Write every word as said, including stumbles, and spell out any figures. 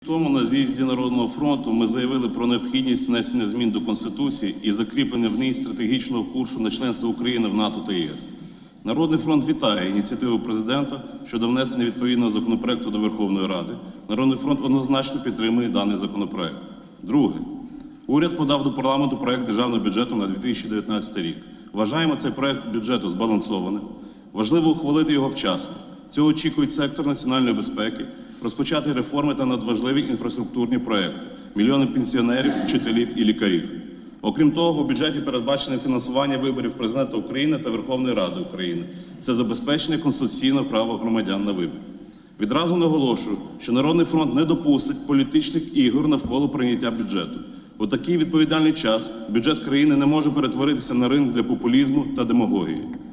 Тому на з'їзді Народного фронту ми заявили про необхідність внесення змін до Конституції і закріплення в ній стратегічного курсу на членство України в НАТО та ЄС. Народний фронт вітає ініціативу президента щодо внесення відповідного законопроекту до Верховної Ради. Народний фронт однозначно підтримує даний законопроект. Друге. Уряд подав до парламенту проект державного бюджету на дві тисячі дев'ятнадцятий рік. Вважаємо цей проект бюджету збалансованим. Важливо ухвалити його вчасно. Цього очікують сектор національної безпеки, розпочати реформи та надважливі інфраструктурні проекти, мільйони пенсіонерів, вчителів і лікарів. Окрім того, у бюджеті передбачене фінансування виборів Президента України та Верховної Ради України. Це забезпечення конституційного права громадян на вибір. Відразу наголошую, що Народний фронт не допустить політичних ігор навколо прийняття бюджету. У такий відповідальний час бюджет країни не може перетворитися на ринок для популізму та демагогії.